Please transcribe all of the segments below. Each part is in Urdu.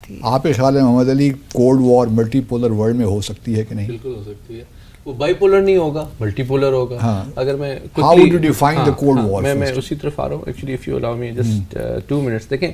سکتی ہے. آپ کے خیال ہے Muhammad Ali cold war multipolar world میں ہو سکتی ہے کہ نہیں؟ بالکل ہو سکتی ہے. وہ بائی پولر نہیں ہوگا، ملٹی پولر ہوگا. اگر میں how would you define the cold war? میں اسی طرف آ رہا ہوں. Actually if you allow me just 2 minutes. دیکھیں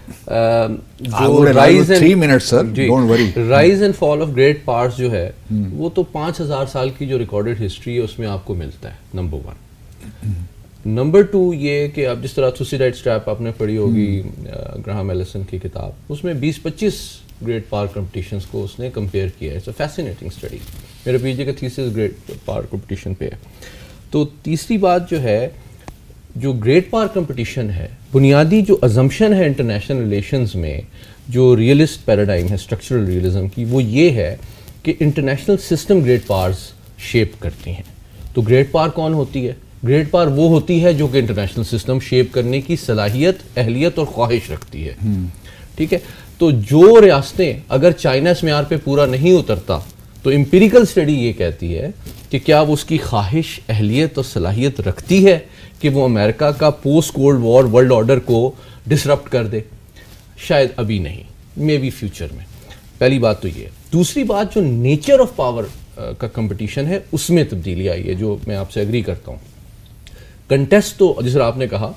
جو rise 3 minutes sir, don't worry. Rise and fall of great powers جو ہے وہ تو 5000 سال کی جو ریکارڈڈ ہسٹری ہے اس میں آپ کو ملتا ہے. نمبر 1. نمبر 2 یہ کہ اب جس طرح تھوسیڈائڈ ٹریپ آپ نے پڑھی ہوگی گراہم ایلیسن کی کتاب، اس میں 20-25 گریٹ پاور کمپٹیشنز کو اس نے کمپیئر کیا ہے. It's a fascinating study. میرے پی جی کا تھیسس گریٹ پاور کمپٹیشن پہ ہے. تو تیسری بات جو ہے، جو گریٹ پاور کمپٹیشن ہے، بنیادی جو ازمپشن ہے انٹرنیشنل ریلیشنز میں، جو ریئلسٹ پیراڈائم ہے اسٹرکچرل ریئلزم کی، وہ یہ ہے کہ international system great powers shape کرتی ہیں. تو گریٹ پاور کون ہوتی ہے؟ گریٹ پاور وہ ہوتی ہے جو کہ انٹرنیشنل سسٹم شیپ کرنے کی صلاحیت، اہلیت اور خواہش رکھتی ہے. ٹھیک ہے. تو جو ریاستیں، اگر چائنا اس معیار پہ پورا نہیں اترتا تو امپیریکل اسٹڈی یہ کہتی ہے کہ کیا وہ اس کی خواہش، اہلیت اور صلاحیت رکھتی ہے کہ وہ امریکہ کا post cold war world order کو ڈسرپٹ کر دے؟ شاید ابھی نہیں، مے بی فیوچر میں. پہلی بات تو یہ. دوسری بات، جو نیچر آف پاور کا کمپٹیشن ہے اس میں تبدیلی آئی ہے، جو میں آپ سے ایگری کرتا ہوں. کنٹیسٹ تو جس طرح آپ نے کہا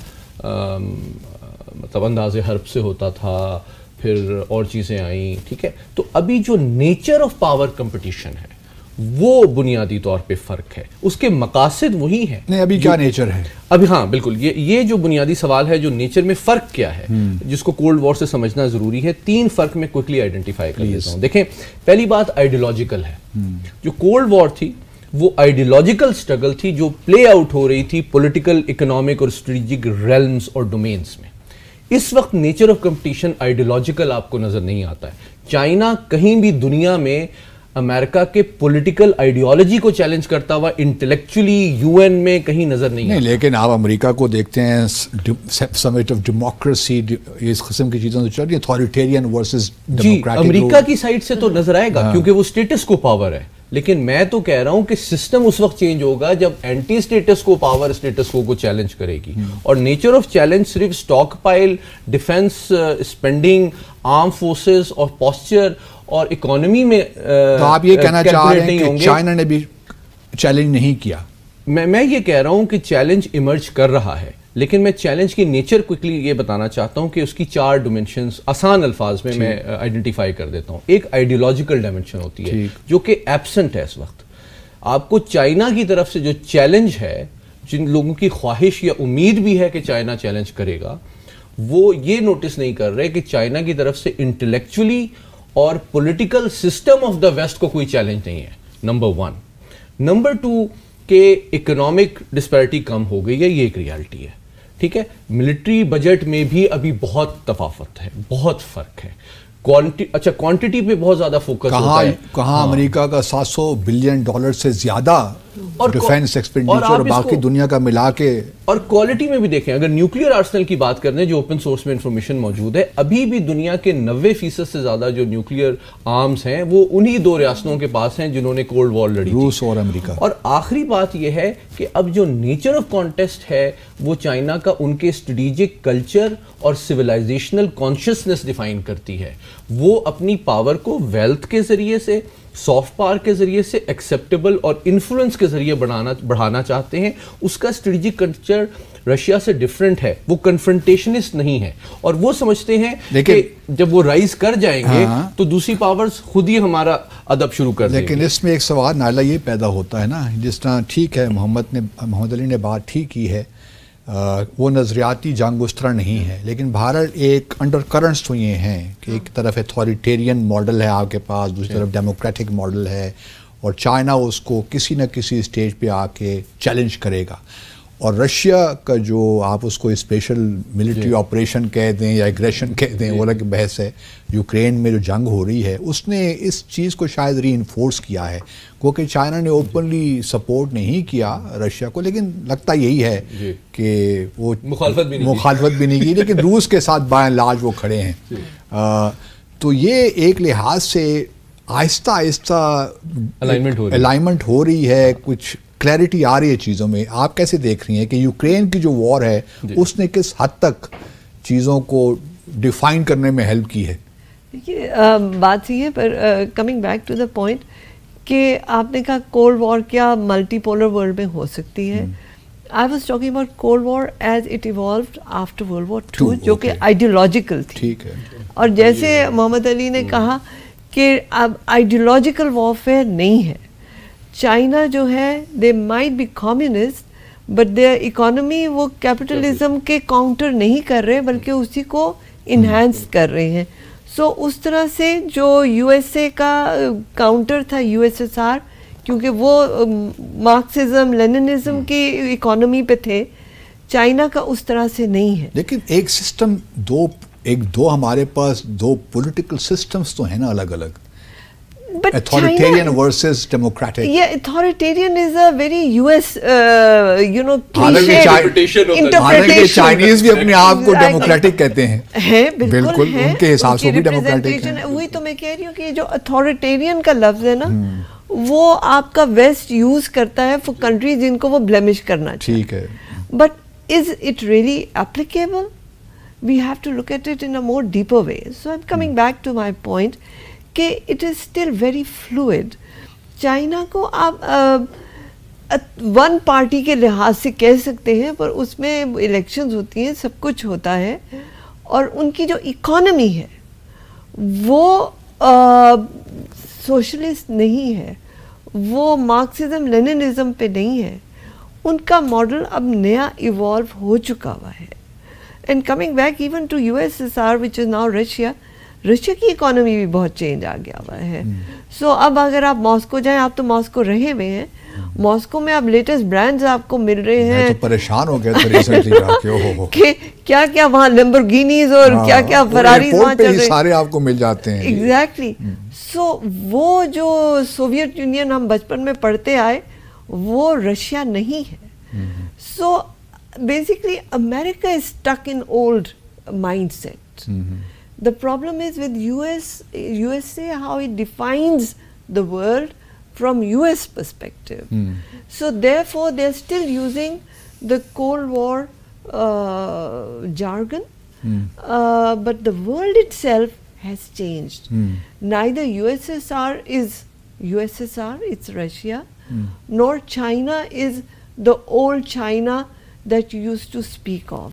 مطلب انداز حرب سے ہوتا تھا، پھر اور چیزیں آئیں. ٹھیک ہے. تو ابھی جو نیچر آف پاور کمپٹیشن ہے وہ بنیادی طور پہ فرق ہے. اس کے مقاصد وہی ہیں. نہیں، ابھی کیا نیچر ہے ابھی؟ ہاں بالکل، یہ جو بنیادی سوال ہے، جو نیچر میں فرق کیا ہے، جس کو کولڈ وار سے سمجھنا ضروری ہے. 3 فرق میں کوئکلی آئیڈینٹیفائی کر لیتا ہوں. دیکھیں، پہلی بات آئیڈیولوجیکل ہے. جو کولڈ وار تھی وہ آئیڈیولوجیکل سٹرگل تھی جو پلے آؤٹ ہو رہی تھی پولیٹیکل، اکنامک اور اسٹریٹجک ریلمز اور ڈومینز میں. اس وقت نیچر آف کمپٹیشن آئیڈیولوجیکل آپ کو نظر نہیں آتا ہے. چائنا کہیں بھی دنیا میں امریکہ کے پولیٹیکل آئیڈیالوجی کو چیلنج کرتا ہوا انٹلیکچولی یو این میں کہیں نظر نہیں آتا. لیکن آپ امریکہ کو دیکھتے ہیں، سمٹ آف ڈیموکریسی، اس قسم کی چیزوں سے چل رہی ہیں، اتھارٹیرین ورسز ڈیموکریٹک. امریکہ کی سائڈ سے تو نظر آئے گا کیونکہ وہ اسٹیٹس کو پاور ہے. لیکن میں تو کہہ رہا ہوں کہ سسٹم اس وقت چینج ہوگا جب anti status quo power status quo challenge کرے گی. اور نیچر آف چیلنج صرف stockpile, defence spending, arm forces اور پوسچر اور اکانومی میں. تو آپ یہ کہنا چاہ رہے ہیں کہ چائنا نے بھی چیلنج نہیں کیا؟ میں یہ کہہ رہا ہوں کہ چیلنج ایمرج کر رہا ہے، لیکن میں چیلنج کی نیچر کوئکلی یہ بتانا چاہتا ہوں کہ اس کی 4 ڈیمنشنز آسان الفاظ میں آئیڈینٹیفائی کر دیتا ہوں. ایک آئیڈیولوجیکل ڈائمنشن ہوتی ہے جو کہ ایبسنٹ ہے اس وقت. آپ کو چائنا کی طرف سے جو چیلنج ہے، جن لوگوں کی خواہش یا امید بھی ہے کہ چائنا چیلنج کرے گا، وہ یہ نوٹس نہیں کر رہے کہ چائنا کی طرف سے انٹلیکچولی اور political system of the west کو کوئی چیلنج نہیں ہے. نمبر 1. نمبر 2 کہ اکنامک ڈسپیرٹی کم ہو گئی ہے، یہ ایک ریالٹی ہے. ٹھیک ہے. ملٹری بجٹ میں بھی ابھی بہت تفاوت ہے، بہت فرق ہے. کوانٹٹی پہ بہت زیادہ فوکس ہوتا ہے. کہاں امریکہ کا $700 بلین سے زیادہ ڈیفینس ایکسپینڈیچر اور باقی دنیا کا ملا کے. اور کوالٹی میں بھی دیکھیں، اگر نیوکلیئر آرسنل کی بات کرنے جو اوپن سورس میں انفارمیشن موجود ہے، ابھی بھی دنیا کے 90% سے زیادہ جو نیوکلیئر آرمز ہیں وہ انہی 2 ریاستوں کے پاس ہیں جنہوں نے کولڈ وار لڑی، روس اور امریکہ. اور آخری بات یہ ہے کہ اب جو نیچر آف کانٹیسٹ ہے وہ چائنا کا ان کے اسٹریٹجک کلچر اور سویلائزیشنل کانشیسنس ڈیفائن کرتی ہے. وہ اپنی پاور کو ویلتھ کے ذریعے سے، سافٹ پاور کے ذریعے سے، ایکسیپٹیبل اور انفلوئنس کے ذریعے بڑھانا چاہتے ہیں. اس کا اسٹریٹجک کلچر رشیا سے ڈیفرنٹ ہے، وہ کنفرنٹیشنسٹ نہیں ہے، اور وہ سمجھتے ہیں کہ جب وہ رائز کر جائیں گے تو دوسری پاورز خود ہی ہمارا ادب شروع کر دیں گے. لیکن اس میں ایک سوال نائلہ یہ پیدا ہوتا ہے نا، جس طرح ٹھیک ہے محمد علی نے بات ٹھیک کی ہے، وہ نظریاتی جنگ اس طرح نہیں ہے، لیکن بہرحال ایک انڈر کرنٹس تو یہ ہیں کہ ایک طرف اتھارٹیرین ماڈل ہے آپ کے پاس، دوسری طرف ڈیموکریٹک ماڈل ہے، اور چائنا اس کو کسی نہ کسی اسٹیج پہ آ کے چیلنج کرے گا. اور رشیا کا جو آپ اس کو اسپیشل ملٹری آپریشن کہہ دیں یا ایگریشن کہہ دیں، وہ الگ بحث ہے. یوکرین میں جو جنگ ہو رہی ہے اس نے اس چیز کو شاید ری انفورس کیا ہے، کیونکہ چائنا نے اوپنلی سپورٹ نہیں کیا رشیا کو، لیکن لگتا یہی ہے کہ وہ مخالفت بھی نہیں کی، لیکن روس کے ساتھ بائیں لاج وہ کھڑے ہیں. تو یہ ایک لحاظ سے آہستہ آہستہ الائنمنٹ ہو رہی ہے، کچھ کلیئرٹی آ رہی ہے چیزوں میں. آپ کیسے دیکھ رہی ہیں کہ یوکرین کی جو وار ہے اس نے کس حد تک چیزوں کو ڈیفائن کرنے میں ہیلپ کی ہے؟ دیکھیے بات صحیح ہے، پر coming back to the point کہ آپ نے کہا کولڈ وار کیا ملٹی پولر ورلڈ میں ہو سکتی ہے. I was talking about Cold War as it evolved after World War II, جو کہ آئیڈیولوجیکل تھی. ٹھیک ہے. اور جیسے محمد علی نے کہا کہ اب آئیڈیولوجیکل وارفیئر نہیں ہے. چائنا جو ہے they might be communist but their economy وہ کیپٹلزم کے کاؤنٹر نہیں کر رہے بلکہ اسی کو انہینس کر رہے ہیں. سو اس طرح سے جو یو ایس اے کا کاؤنٹر تھا یو ایس ایس آر، کیونکہ وہ مارکسزم لیننزم کی اکانومی پہ تھے، چائنا کا اس طرح سے نہیں ہے. لیکن ایک سسٹم دو ہمارے پاس دو پولیٹیکل سسٹمز تو ہیں نا الگ الگ، اتھارٹیرین ورسز ڈیموکریٹک. یہ authoritarian is a very U S حالانکہ چائنیز بھی اپنے آپ کو ڈیموکریٹک کہتے ہیں. بالکل ان کے حساب سے بھی ڈیموکریٹک ہیں. وہی تو میں کہہ رہی ہوں کہ جو اتھارٹیرین کا لفظ ہے نا وہ آپ کا ویسٹ یوز کرتا ہے فور کنٹریز جن کو وہ بلیمش کرنا چاہیے. ٹھیک ہے. But is it really applicable? We have to look at it in a more deeper way. So I am coming back to my point کہ it is still very fluid. China کو آپ ون پارٹی کے لحاظ سے کہہ سکتے ہیں، پر اس میں الیکشنز ہوتی ہیں، سب کچھ ہوتا ہے، اور ان کی جو اکانومی ہے وہ سوشلسٹ نہیں ہے، وہ مارکسزم لیننزم پہ نہیں ہے. ان کا ماڈل اب نیا ایوالو ہو چکا ہوا ہے. And coming back even to U S S R which is now Russia کی اکانومی بھی بہت چینج آ گیا ہوا ہے. سو اب اگر آپ ماسکو جائیں، آپ تو ماسکو رہے ہوئے ہیں، ماسکو میں اب لیٹسٹ برانڈز آپ کو مل رہے ہیں. میں تو پریشان ہو گیا تھا ریسنٹلی جا کے کہ کیا کیا وہاں لیمبورگینیز اور کیا کیا فراریز وہاں چل رہے ہیں، سارے آپ کو مل جاتے ہیں. ایگزیکٹلی. سو وہ جو سوویت یونین ہم بچپن میں پڑھتے آئے وہ رشیا نہیں ہے. So basically America is stuck in old mindset. The problem is with USA, how it defines the world from US perspective. So therefore they're still using the Cold War jargon, but the world itself has changed. Neither USSR is USSR, it's Russia, nor China is the old China that you used to speak of.